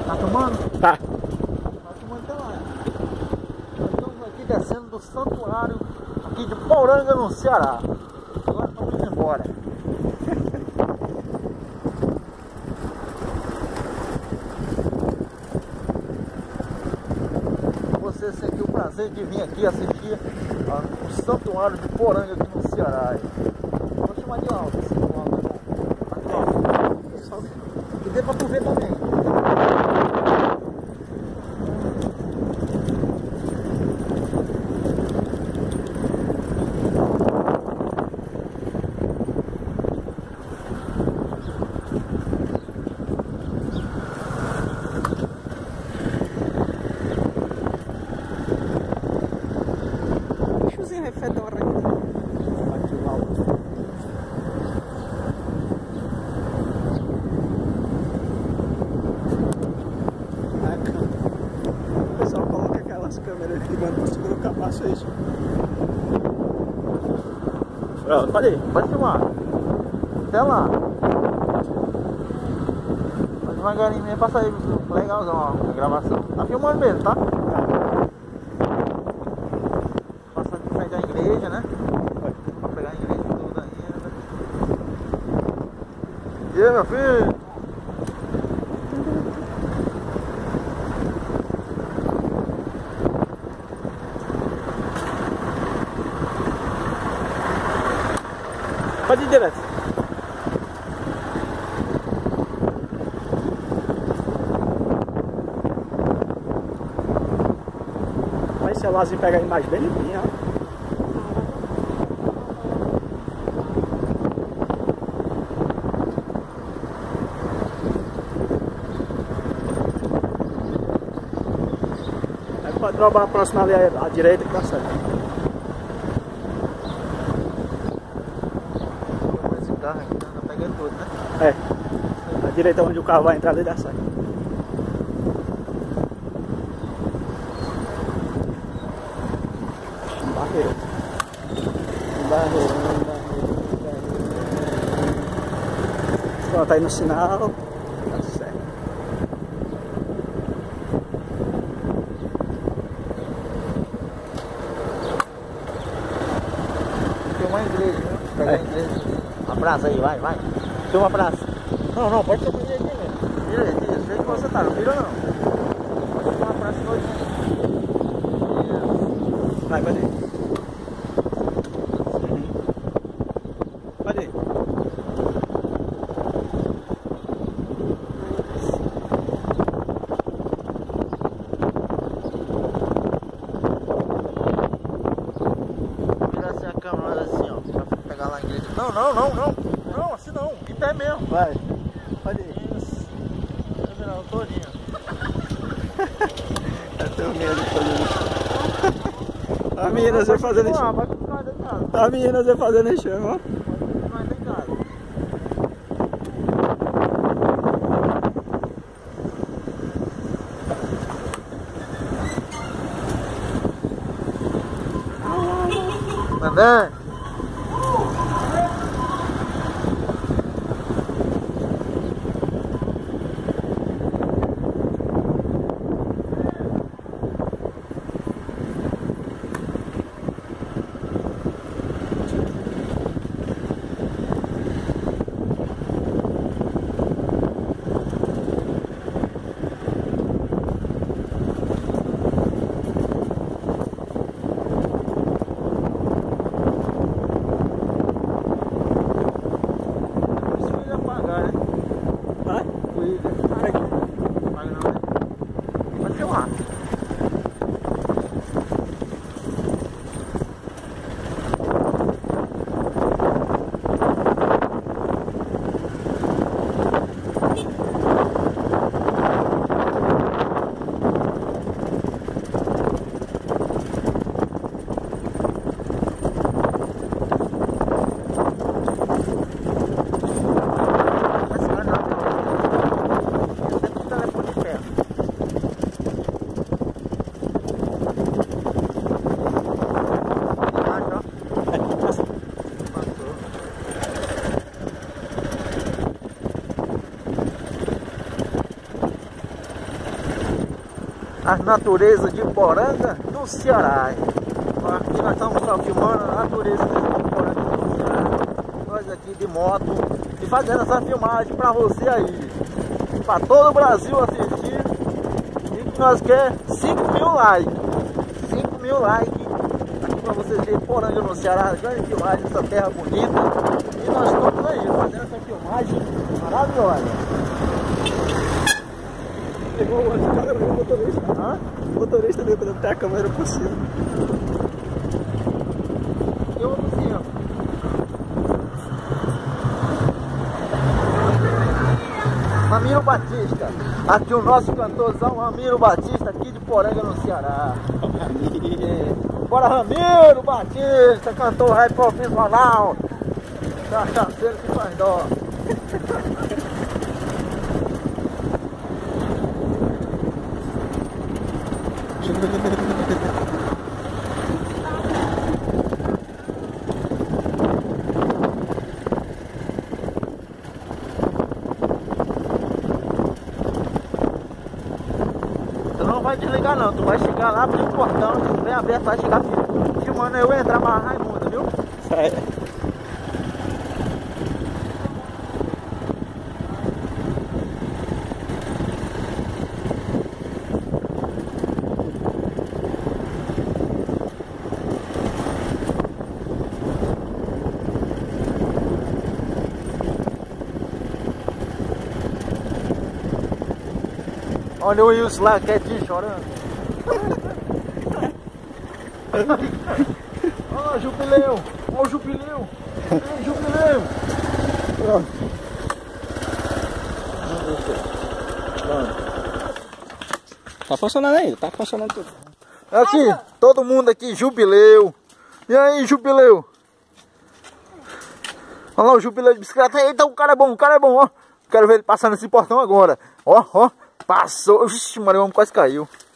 Tá tomando? Tá. Tá tomando até lá. Nós estamos aqui descendo do santuário aqui de Poranga, no Ceará. Agora estamos indo embora. Você sentiu o prazer de vir aqui assistir o santuário de Poranga aqui no Ceará. Vou chamar de alto esse santuário, tá bom? Aqui, ó. Que dê pra tu ver também. Bichozinho refedor aí. Aqui o alto. O pessoal coloca aquelas câmeras de mano pra segurar o capacete. Pronto, pode ir. Pode filmar. Até lá. Vai devagarinho mesmo, passa aí, legalzão ó, a gravação. Tá filmando mesmo, tá? Passando de frente à igreja, né? Pra pegar a igreja toda ainda. E aí, meu filho? Pode ir direto. Vai esse celularzinho pega a imagem bem limpinha, ó. Aí pode drobar a próxima ali à direita que dá certo. Esse carro aqui tá pegando tudo, né? É. À direita onde o carro vai entrar ali dá certo. Barreiro. Barreiro. Pronto, aí no sinal. Tá certo. Filmar a igreja, né? Pegar a igreja. Abraça aí, vai, vai. Filma a praça. Não, pode ser direito mesmo. Direito, isso. Vê que você tá, não vira não. Pode filmar a praça todinha. Vai, pode ir. Pode ir. Vira assim a câmera assim, ó. Pra pegar lá a igreja. Não, assim não. Em pé mesmo. Vai. Pode ir. Isso. Vai virar todinho. Eu tenho medo de fazer isso. A menina você fazendo isso. Vai continuar deitado. A menina você fazendo isso, ó. Vai continuar deitado. Mandando. as naturezas de Poranga, no Ceará. Aqui nós estamos filmando a natureza de Poranga, no Ceará. Nós aqui de moto e fazendo essa filmagem para você aí, para todo o Brasil assistir. E que nós quer 5.000 likes. 5.000 likes aqui para vocês verem Poranga, no Ceará. Grande filmagem, essa terra bonita. E nós estamos aí fazendo essa filmagem maravilhosa. Pegou o outro cara, o motorista. O motorista veio quando até a câmera por cima. Eu por cima. Ramiro Batista. Aqui o nosso cantorzão Ramiro Batista, aqui de Poranga, no Ceará. Bora, Ramiro Batista, cantor rap profissional. Cachaceiro que faz dó. Tu não vai desligar não, tu vai chegar lá pro portão, se tiver aberto, vai chegar filmando eu entrar mais Raimundo, viu? Sério. Olha o Wilson lá quietinho chorando. Olha o Jubileu. Olha o Jubileu. Ei, Jubileu. Tá funcionando ainda, tá funcionando tudo. Aqui, todo mundo aqui, Jubileu. E aí, Jubileu? Olha lá o Jubileu de bicicleta. Eita, o cara é bom, ó. Quero ver ele passar nesse portão agora. Ó. Passou. Ixi, mano, o homem quase caiu.